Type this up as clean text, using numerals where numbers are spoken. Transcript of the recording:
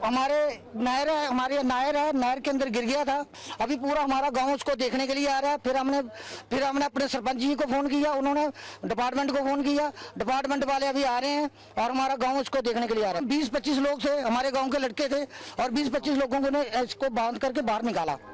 हमारे नहर है, हमारी नहर है, नहर के अंदर गिर गया था। अभी पूरा हमारा गांव उसको देखने के लिए आ रहा है। फिर हमने अपने सरपंच जी को फोन किया, उन्होंने डिपार्टमेंट को फोन किया, डिपार्टमेंट वाले अभी आ रहे हैं और हमारा गांव उसको देखने के लिए आ रहा है। 20-25 लोग थे, हमारे गाँव के लड़के थे और 20-25 लोगों ने इसको बांध करके बाहर निकाला।